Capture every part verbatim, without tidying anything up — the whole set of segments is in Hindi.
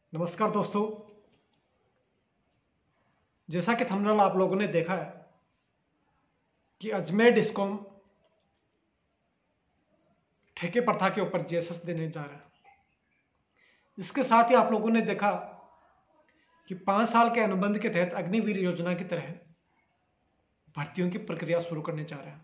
नमस्कार दोस्तों। जैसा कि थंबनेल आप लोगों ने देखा है कि अजमेर डिस्कॉम ठेके प्रथा के ऊपर जीएसएस देने जा रहा है। इसके साथ ही आप लोगों ने देखा कि पांच साल के अनुबंध के तहत अग्निवीर योजना की तरह भर्तियों की प्रक्रिया शुरू करने जा रहे हैं।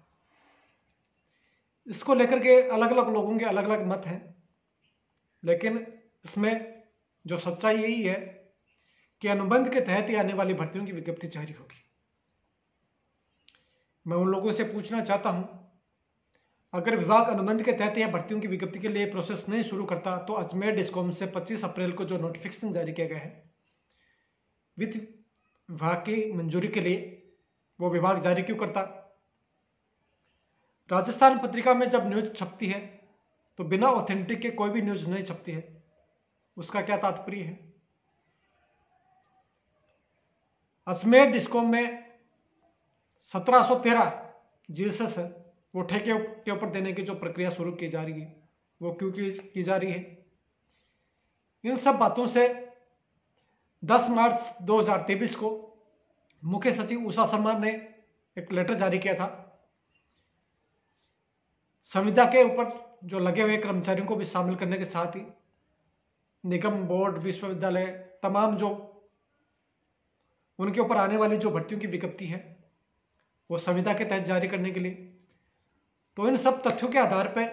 इसको लेकर के अलग अलग लोगों के अलग अलग मत हैं, लेकिन इसमें जो सच्चाई यही है कि अनुबंध के तहत ही आने वाली भर्तियों की विज्ञप्ति जारी होगी। मैं उन लोगों से पूछना चाहता हूं, अगर विभाग अनुबंध के तहत या भर्तियों की विज्ञप्ति के लिए प्रोसेस नहीं शुरू करता तो अजमेर डिस्कॉम से पच्चीस अप्रैल को जो नोटिफिकेशन जारी किया गया है वित्त विभाग की मंजूरी के लिए, वो विभाग जारी क्यों करता? राजस्थान पत्रिका में जब न्यूज छपती है तो बिना ऑथेंटिक के कोई भी न्यूज नहीं छपती है। उसका क्या तात्पर्य है? अजमेर डिस्कॉम में सत्रह सौ तेरह जीएसएस है, वो ठेके के ऊपर देने की जो प्रक्रिया शुरू की जा रही है वो क्यों की, की जा रही है? इन सब बातों से दस मार्च दो हज़ार तेईस को मुख्य सचिव उषा शर्मा ने एक लेटर जारी किया था। संविदा के ऊपर जो लगे हुए कर्मचारियों को भी शामिल करने के साथ ही निगम, बोर्ड, विश्वविद्यालय, तमाम जो उनके ऊपर आने वाली जो भर्तियों की विज्ञप्ति है वो संविदा के तहत जारी करने के लिए। तो इन सब तथ्यों के आधार पर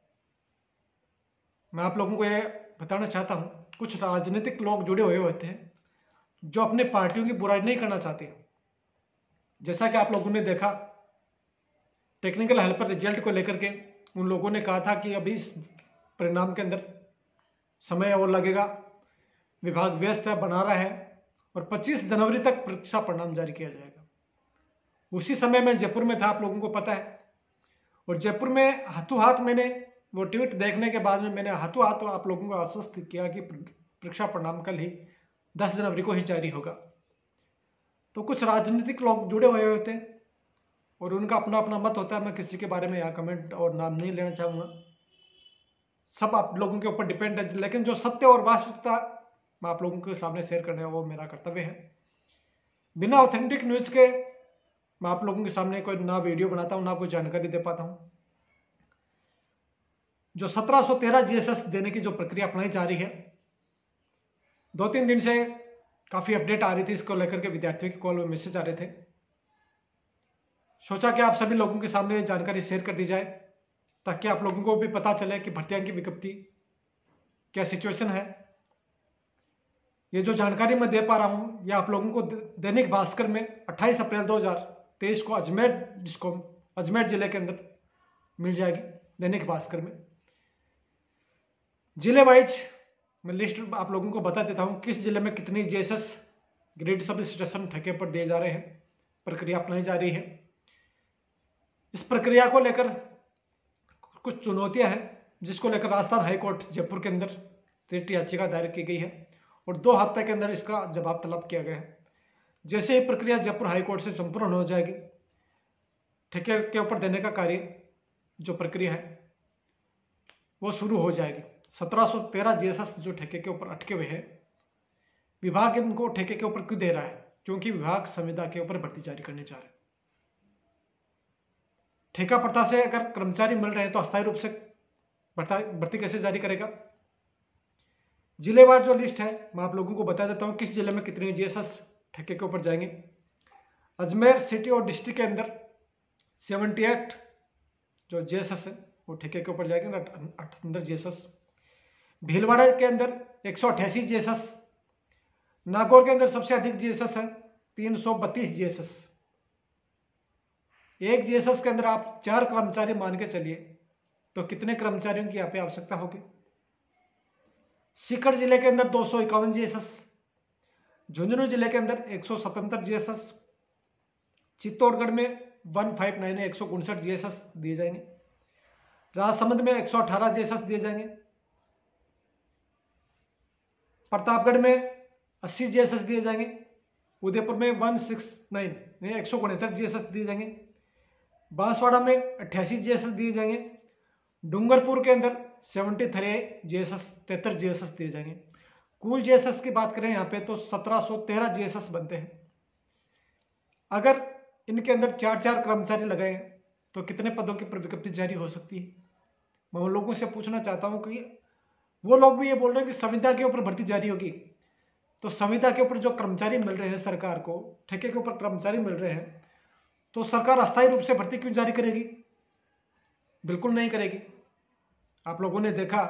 मैं आप लोगों को यह बताना चाहता हूं, कुछ राजनीतिक लोग जुड़े हुए होते हैं जो अपने पार्टियों की बुराई नहीं करना चाहते। जैसा कि आप लोगों ने देखा, टेक्निकल हेल्पर रिजल्ट को लेकर के उन लोगों ने कहा था कि अभी इस परिणाम के अंदर समय और लगेगा, विभाग व्यस्त है, बना रहा है और पच्चीस जनवरी तक परीक्षा परिणाम जारी किया जाएगा। उसी समय मैं जयपुर में था, आप लोगों को पता है, और जयपुर में हाथों हाथ मैंने वो ट्वीट देखने के बाद में मैंने हाथों हाथ आप लोगों को आश्वस्त किया कि परीक्षा परिणाम कल ही दस जनवरी को ही जारी होगा। तो कुछ राजनीतिक लोग जुड़े हुए होते हैं और उनका अपना अपना मत होता है। मैं किसी के बारे में यहाँ कमेंट और नाम नहीं लेना चाहूँगा, सब आप लोगों के ऊपर डिपेंड है, लेकिन जो सत्य और वास्तविकता मैं आप लोगों के सामने शेयर करने वो मेरा कर्तव्य है। बिना ऑथेंटिक न्यूज के मैं आप लोगों के सामने कोई ना वीडियो बनाता हूँ, ना कोई जानकारी दे पाता हूँ। जो सत्रह सौ तेरह जीएसएस देने की जो प्रक्रिया अपनाई जा रही है, दो तीन दिन से काफी अपडेट आ रही थी इसको लेकर के, विद्यार्थियों की कॉल में मैसेज आ रहे थे। सोचा कि आप सभी लोगों के सामने जानकारी शेयर कर दी जाए ताकि आप लोगों को भी पता चले कि भर्तियां की विज्ञप्ति क्या सिचुएशन है। ये जो जानकारी मैं दे पा रहा हूं यह आप लोगों को दैनिक भास्कर में अट्ठाईस अप्रैल दो हज़ार तेईस को अजमेर डिस्कॉम अजमेर जिले के अंदर मिल जाएगी। दैनिक भास्कर में जिले वाइज मैं लिस्ट आप लोगों को बता देता हूं, किस जिले में कितनी जीएसएस ग्रेड सब स्टेशन ठेके पर दिए जा रहे हैं, प्रक्रिया अपनाई जा रही है। इस प्रक्रिया को लेकर कुछ चुनौतियां हैं जिसको लेकर राजस्थान हाईकोर्ट जयपुर के अंदर रिट याचिका दायर की गई है और दो हफ्ते के अंदर इसका जवाब तलब किया गया है। जैसे ही प्रक्रिया जयपुर हाईकोर्ट से संपूर्ण हो जाएगी, ठेके के ऊपर देने का कार्य जो प्रक्रिया है वो शुरू हो जाएगी। सत्रह सौ तेरह जीएसएस जो ठेके के ऊपर अटके हुए हैं, विभाग इनको ठेके के ऊपर क्यों दे रहा है? क्योंकि विभाग संविदा के ऊपर भर्ती जारी करने जा रहे हैं। ठेका प्रथा से अगर कर्मचारी मिल रहे हैं तो अस्थायी रूप से भर्ती कैसे जारी करेगा? जिलेवार जो लिस्ट है मैं आप लोगों को बता देता हूं, किस जिले में कितने जीएसएस ठेके के ऊपर जाएंगे। अजमेर सिटी और डिस्ट्रिक्ट के अंदर अठहत्तर जो जीएसएस है वो ठेके के ऊपर जाएंगे, अठहत्तर जीएसएस। भीलवाड़ा के अंदर एक सौ अट्ठासी जीएसएस। नागौर के अंदर सबसे अधिक जीएसएस है, तीन सौ बत्तीस जीएसएस। एक जीएसएस के अंदर आप चार कर्मचारी मान के चलिए तो कितने कर्मचारियों की यहाँ पे आवश्यकता होगी? सीकर जिले के अंदर दो सौ इक्यावन जीएसएस, झुंझुनू जिले के अंदर एक सौ सतहत्तर जीएसएस, चित्तौड़गढ़ में एक सौ उनसठ एक सौ उनसठ जीएसएस दिए जाएंगे, राजसमंद में एक सौ अठारह जीएसएस दिए जाएंगे, प्रतापगढ़ में अस्सी जीएसएस दिए जाएंगे, उदयपुर में एक सौ उनहत्तर एक सौ उनहत्तर जीएसएस दिए जाएंगे, बांसवाड़ा में अट्ठासी जीएसएस दिए जाएंगे, डूंगरपुर के अंदर तिहत्तर जीएसएस तिहत्तर जीएसएस दिए जाएंगे। कुल जीएसएस की बात करें यहाँ पे तो सत्रह सौ तेरह जीएसएस बनते हैं। अगर इनके अंदर चार चार कर्मचारी लगाए तो कितने पदों की विज्ञप्ति जारी हो सकती है? मैं उन लोगों से पूछना चाहता हूँ कि वो लोग भी ये बोल रहे हैं कि संविदा के ऊपर भर्ती जारी होगी, तो संविदा के ऊपर जो कर्मचारी मिल रहे हैं सरकार को, ठेके के ऊपर कर्मचारी मिल रहे हैं, तो सरकार अस्थायी रूप से भर्ती क्यों जारी करेगी? बिल्कुल नहीं करेगी। आप लोगों ने देखा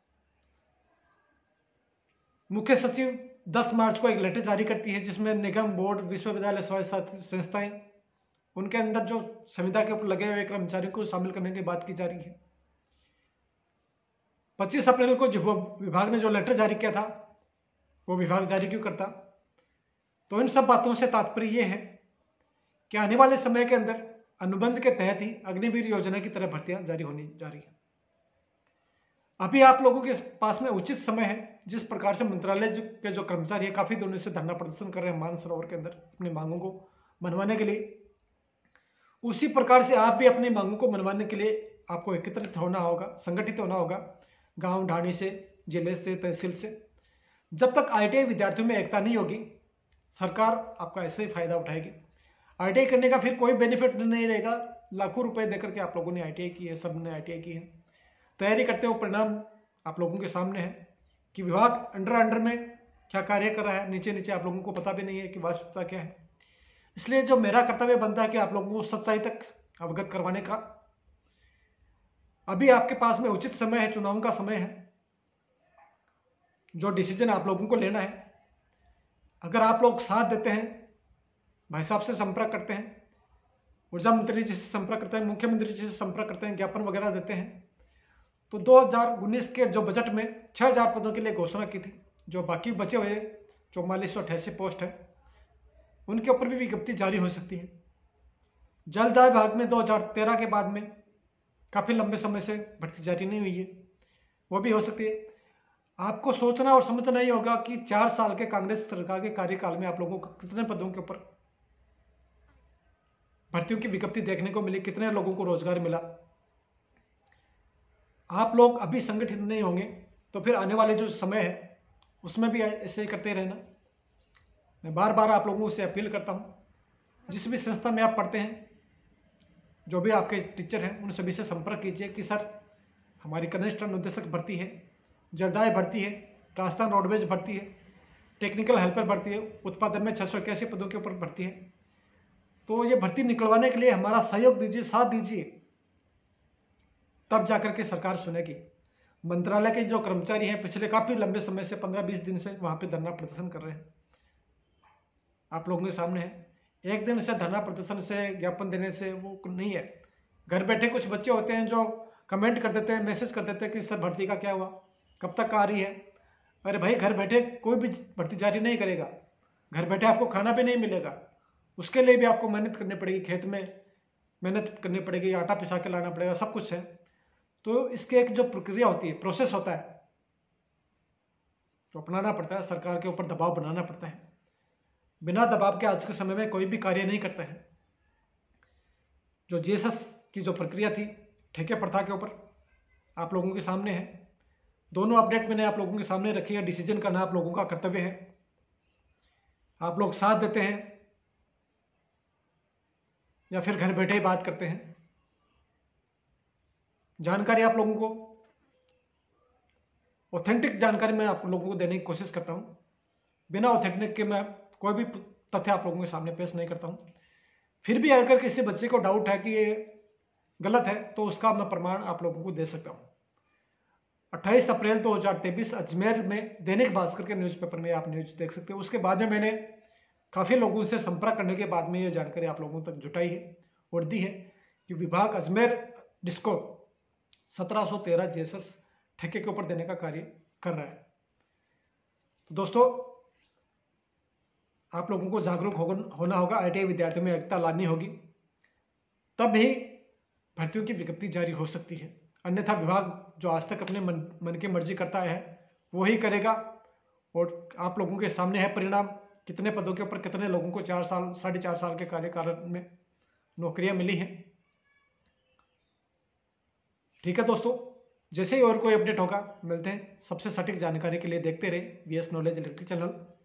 मुख्य सचिव दस मार्च को एक लेटर जारी करती है जिसमें निगम, बोर्ड, विश्वविद्यालय, स्वायत्त संस्थाएं, उनके अंदर जो संविदा के ऊपर लगे हुए कर्मचारियों को शामिल करने की बात की जा रही है। पच्चीस अप्रैल को जो विभाग ने जो लेटर जारी किया था वो विभाग जारी क्यों करता? तो इन सब बातों से तात्पर्य यह है कि आने वाले समय के अंदर अनुबंध के तहत ही अग्निवीर योजना की तरह भर्तियां जारी होने जा रही है। अभी आप लोगों के पास में उचित समय है। जिस प्रकार से मंत्रालय के जो कर्मचारी है काफी दिनों से धरना प्रदर्शन कर रहे हैं मानसरोवर के अंदर अपनी मांगों को मनवाने के लिए, उसी प्रकार से आप भी अपनी मांगों को मनवाने के लिए आपको एकत्रित होना होगा, संगठित होना होगा, गांव ढाणी से, जिले से, तहसील से। जब तक आईटीआई विद्यार्थियों में एकता नहीं होगी सरकार आपका ऐसे ही फायदा उठाएगी। आईटीआई करने का फिर कोई बेनिफिट नहीं रहेगा। लाखों रुपए देकर के आप लोगों ने आईटीआई की है, सब ने आईटीआई की है, तैयारी करते हो, परिणाम आप लोगों के सामने है कि विभाग अंडर अंडर में क्या कार्य कर रहा है, नीचे नीचे आप लोगों को पता भी नहीं है कि वास्तविकता क्या है। इसलिए जो मेरा कर्तव्य बनता है कि आप लोगों को सच्चाई तक अवगत करवाने का। अभी आपके पास में उचित समय है, चुनाव का समय है, जो डिसीजन आप लोगों को लेना है। अगर आप लोग साथ देते हैं, भाई साहब से संपर्क करते हैं, ऊर्जा मंत्री जी से संपर्क करते हैं, मुख्यमंत्री जी से संपर्क करते हैं, ज्ञापन वगैरह देते हैं, तो दो हज़ार उन्नीस के जो बजट में छह हज़ार पदों के लिए घोषणा की थी, जो बाकी बचे हुए चौवालीस सौ अठासी पोस्ट है उनके ऊपर भी विज्ञप्ति जारी हो सकती है। जलदाय विभाग में दो हज़ार तेरह के बाद में काफ़ी लंबे समय से भर्ती जारी नहीं हुई है, वो भी हो सकती है। आपको सोचना और समझना ही होगा कि चार साल के कांग्रेस सरकार के कार्यकाल में आप लोगों को कितने पदों के ऊपर भर्तियों की विज्ञप्ति देखने को मिली, कितने लोगों को रोजगार मिला। आप लोग अभी संगठित नहीं होंगे तो फिर आने वाले जो समय है उसमें भी ऐसे ही करते रहना। मैं बार बार आप लोगों से अपील करता हूँ, जिस भी संस्था में आप पढ़ते हैं, जो भी आपके टीचर हैं, उन सभी से संपर्क कीजिए कि सर हमारी कनिष्ठ अनुदेशक भर्ती है, जलदाय भर्ती है, राजस्थान रोडवेज भर्ती है, टेक्निकल हेल्पर भर्ती है, उत्पादन में छः सौ इक्यासी पदों के ऊपर भर्ती है, तो ये भर्ती निकलवाने के लिए हमारा सहयोग दीजिए, साथ दीजिए, तब जाकर के सरकार सुनेगी। मंत्रालय के जो कर्मचारी हैं पिछले काफ़ी लंबे समय से पंद्रह बीस दिन से वहाँ पे धरना प्रदर्शन कर रहे हैं, आप लोगों के सामने है। एक दिन से धरना प्रदर्शन से, ज्ञापन देने से वो नहीं है। घर बैठे कुछ बच्चे होते हैं जो कमेंट कर देते हैं, मैसेज कर देते हैं कि सर भर्ती का क्या हुआ, कब तक आ रही है। अरे भाई, घर बैठे कोई भी भर्ती जारी नहीं करेगा, घर बैठे आपको खाना भी नहीं मिलेगा, उसके लिए भी आपको मेहनत करनी पड़ेगी, खेत में मेहनत करनी पड़ेगी, आटा पिसा के लाना पड़ेगा, सब कुछ है। तो इसके एक जो प्रक्रिया होती है, प्रोसेस होता है, तो अपनाना पड़ता है, सरकार के ऊपर दबाव बनाना पड़ता है। बिना दबाव के आज के समय में कोई भी कार्य नहीं करता है। जो जीएसएस की जो प्रक्रिया थी ठेके प्रथा के ऊपर आप लोगों के सामने है, दोनों अपडेट मैंने आप लोगों के सामने रखी है। डिसीजन करना आप लोगों का कर्तव्य है। आप लोग साथ देते हैं या फिर घर बैठे ही बात करते हैं। जानकारी आप लोगों को ऑथेंटिक जानकारी मैं आप लोगों को देने की कोशिश करता हूं। बिना ऑथेंटिक के मैं कोई भी तथ्य आप लोगों के सामने पेश नहीं करता हूं। फिर भी अगर किसी बच्चे को डाउट है कि ये गलत है तो उसका मैं प्रमाण आप लोगों को दे सकता हूं। अट्ठाईस अप्रैल दो हज़ार तेईस अजमेर में दैनिक भास्कर के न्यूज़पेपर में आप न्यूज देख सकते हो। उसके बाद में मैंने काफ़ी लोगों से संपर्क करने के बाद में ये जानकारी आप लोगों तक जुटाई है और दी है कि विभाग अजमेर डिस्को सत्रह सौ तेरह जेसस ठेके के ऊपर देने का कार्य कर रहा है। तो दोस्तों, आप लोगों को जागरूक होना होगा, आईटीआई विद्यार्थियों में एकता लानी होगी, तब भी भर्तियों की विज्ञप्ति जारी हो सकती है। अन्यथा विभाग जो आज तक अपने मन मन की मर्जी करता है वो ही करेगा। और आप लोगों के सामने है परिणाम, कितने पदों के ऊपर कितने लोगों को चार साल साढ़े चार साल के कार्यकाल में नौकरियां मिली हैं। ठीक है दोस्तों, जैसे ही और कोई अपडेट होगा मिलते हैं। सबसे सटीक जानकारी के लिए देखते रहे V S knowledge electric channel.